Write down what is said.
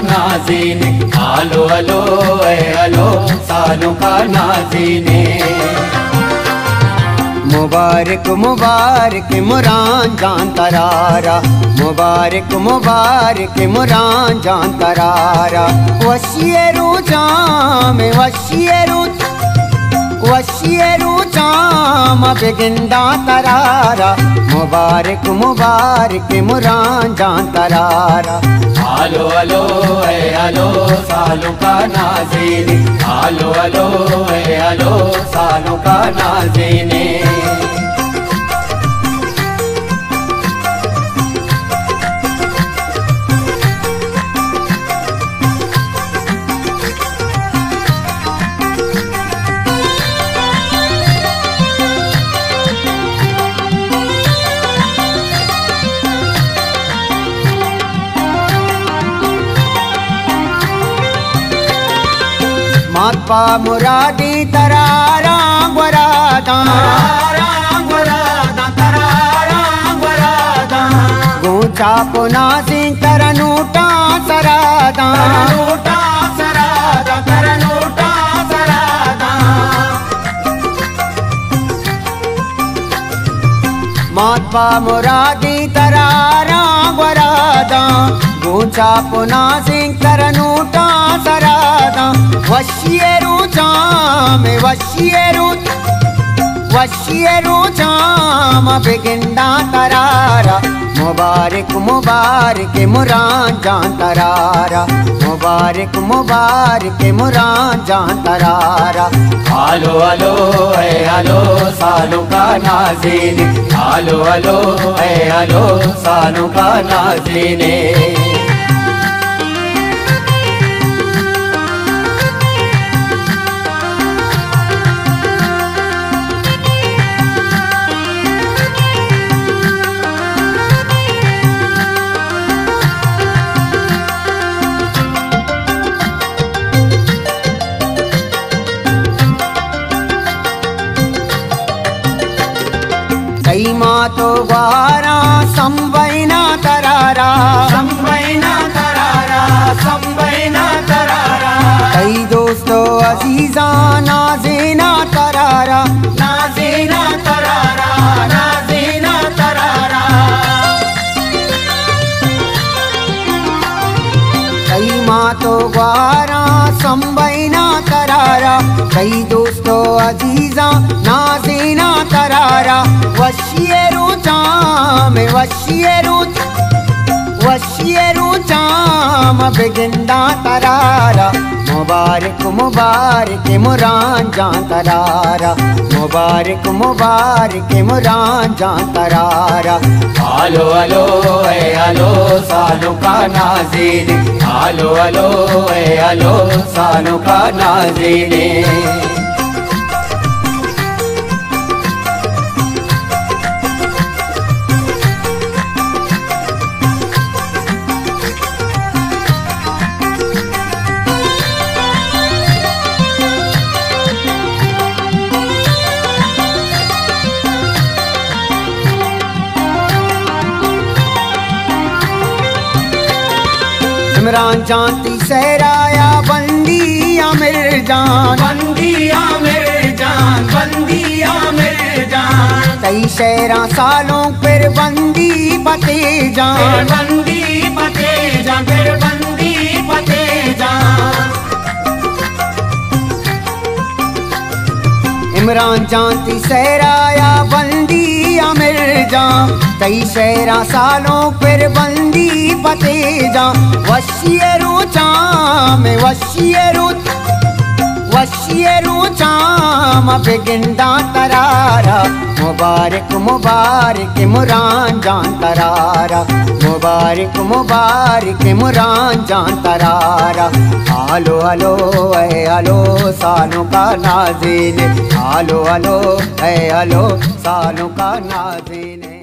नाज़ीने, आलो अलो अलो सालों का नाज़ीने। मुबारक मुबारक मुरान जान तरारा, मुबारक मुबारक मुरान जान तरारा। वशियरू जाम वशियरू जाम बेगिंदा तरारा, मुबारक मुबारक मुरान जान तरारा। आलो अलो सालों का नाज़ीने, आलो अलो सालों का नाज़ीने। मातपा मुरादी तरारा वरादा, गोचा पुनासी तरनूटा सरादा, मातपा मुरादी तरारा वरादा, गोचा पुनासी तरनूटा सरादा। वशियरू जाम वशियरू जाम बेगिंदा तरारा, मुबारक मुबारक मुरान जान तरारा, मुबारक मुबारक मुरान जान तरारा। आलो अलो सालों का नाज़ीने, आलो अलो सालों का नाज़ीने। कई माँ तो वारा संबैना तरारा, कई दोस्तों अजीजा नाज़ीना तरारा, कई माँ तो वारा संबैना तरारा, कई दोस्तों अजीजा नाज़ीना तरारा। वशियरू जाम वशियरू जाम बेगिंदा तरारा, मुबारक मुबारक मुरान जान तरारा, मुबारक मुबारक मुरान जान तरारा। आलो अलो सालों का नाज़ीने, आलो अलो सालों का नाज़ीने। इमरान जानती सहराया बंदी आमिर जान, कई शहरा सालों फिर बंदी पते जान, इमरान जानती सहराया बंदी आमिर जान, कई शहरा सालों फिर बंदी पते जा। वशियरू जाम वशियरू जाम बेगिंदा तरारा, मुबारक मुबारक मुरान जान तरारा, मुबारक मुबारक मुरान जान तरारा। आलो अलो सालों का नाज़ीने, आलो अलो सालों का नाज़ीने।